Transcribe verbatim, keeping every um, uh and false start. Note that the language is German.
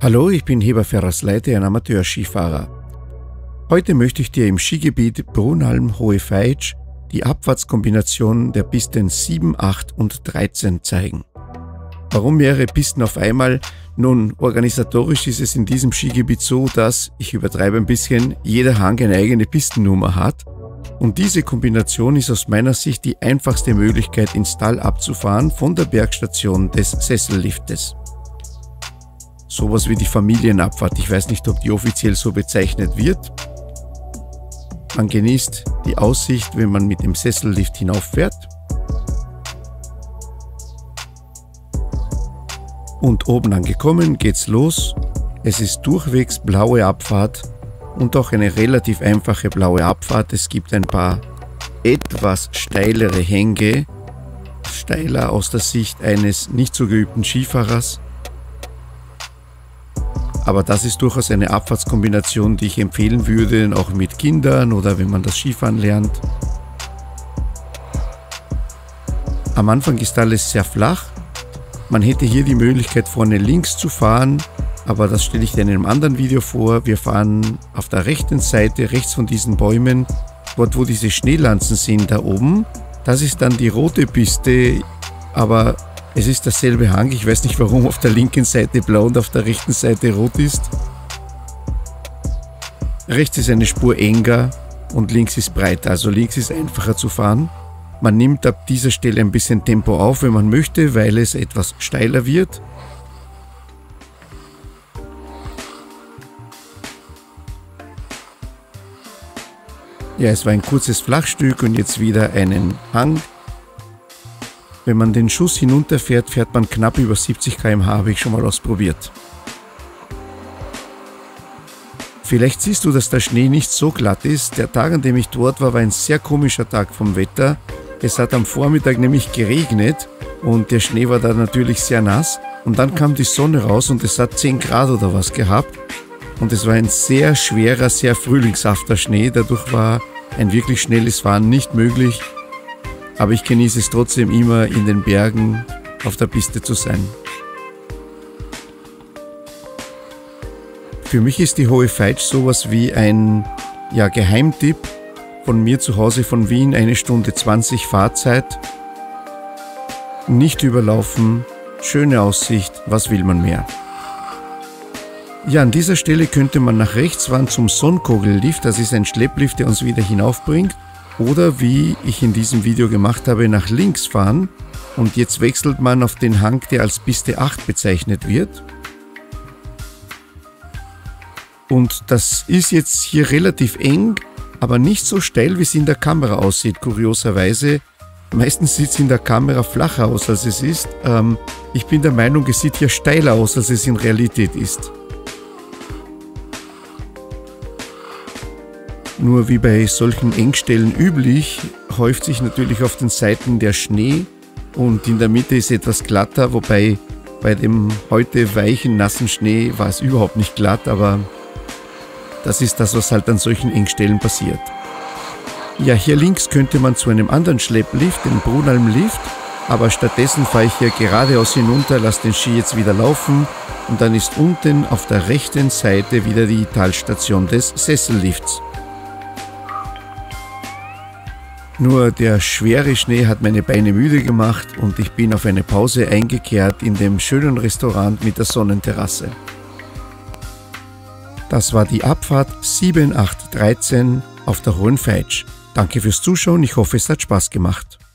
Hallo, ich bin Heber Ferrasleite, ein Amateurskifahrer. Heute möchte ich dir im Skigebiet Brunalm-Hohe Veitsch die Abfahrtskombination der Pisten sieben, acht und dreizehn zeigen. Warum mehrere Pisten auf einmal? Nun, organisatorisch ist es in diesem Skigebiet so, dass, ich übertreibe ein bisschen, jeder Hang eine eigene Pistennummer hat. Und diese Kombination ist aus meiner Sicht die einfachste Möglichkeit, ins Tal abzufahren von der Bergstation des Sesselliftes. Sowas wie die Familienabfahrt, ich weiß nicht, ob die offiziell so bezeichnet wird. Man genießt die Aussicht, wenn man mit dem Sessellift hinauffährt. Und oben angekommen geht's los. Es ist durchwegs blaue Abfahrt und auch eine relativ einfache blaue Abfahrt. Es gibt ein paar etwas steilere Hänge, steiler aus der Sicht eines nicht so geübten Skifahrers. Aber das ist durchaus eine Abfahrtskombination, die ich empfehlen würde, auch mit Kindern oder wenn man das Skifahren lernt. Am Anfang ist alles sehr flach. Man hätte hier die Möglichkeit, vorne links zu fahren, aber das stelle ich dir in einem anderen Video vor. Wir fahren auf der rechten Seite, rechts von diesen Bäumen, dort wo diese Schneelanzen sind, da oben. Das ist dann die rote Piste, aber es ist derselbe Hang. Ich weiß nicht, warum auf der linken Seite blau und auf der rechten Seite rot ist. Rechts ist eine Spur enger und links ist breiter, also links ist einfacher zu fahren. Man nimmt ab dieser Stelle ein bisschen Tempo auf, wenn man möchte, weil es etwas steiler wird. Ja, es war ein kurzes Flachstück und jetzt wieder einen Hang. Wenn man den Schuss hinunterfährt, fährt man knapp über siebzig Kilometer pro Stunde, habe ich schon mal ausprobiert. Vielleicht siehst du, dass der Schnee nicht so glatt ist. Der Tag, an dem ich dort war, war ein sehr komischer Tag vom Wetter. Es hat am Vormittag nämlich geregnet und der Schnee war da natürlich sehr nass. Und dann kam die Sonne raus und es hat zehn Grad oder was gehabt. Und es war ein sehr schwerer, sehr frühlingshafter Schnee. Dadurch war ein wirklich schnelles Fahren nicht möglich. Aber ich genieße es trotzdem immer, in den Bergen auf der Piste zu sein. Für mich ist die Hohe Veitsch sowas wie ein ja, Geheimtipp. Von mir zu Hause von Wien eine Stunde zwanzig Fahrzeit. Nicht überlaufen, schöne Aussicht, was will man mehr? Ja, an dieser Stelle könnte man nach rechts fahren zum Sonnkogellift. Das ist ein Schlepplift, der uns wieder hinaufbringt. Oder wie ich in diesem Video gemacht habe, nach links fahren und jetzt wechselt man auf den Hang, der als Piste acht bezeichnet wird. Und das ist jetzt hier relativ eng, aber nicht so steil, wie es in der Kamera aussieht, kurioserweise. Meistens sieht es in der Kamera flacher aus, als es ist. Ähm, ich bin der Meinung, es sieht hier steiler aus, als es in Realität ist. Nur wie bei solchen Engstellen üblich, häuft sich natürlich auf den Seiten der Schnee und in der Mitte ist etwas glatter, wobei bei dem heute weichen, nassen Schnee war es überhaupt nicht glatt, aber das ist das, was halt an solchen Engstellen passiert. Ja, hier links könnte man zu einem anderen Schlepplift, dem Brunalm-Lift, aber stattdessen fahre ich hier geradeaus hinunter, lasse den Ski jetzt wieder laufen und dann ist unten auf der rechten Seite wieder die Talstation des Sessellifts. Nur der schwere Schnee hat meine Beine müde gemacht und ich bin auf eine Pause eingekehrt in dem schönen Restaurant mit der Sonnenterrasse. Das war die Abfahrt sieben, acht, dreizehn auf der Hohen Veitsch. Danke fürs Zuschauen, ich hoffe, es hat Spaß gemacht.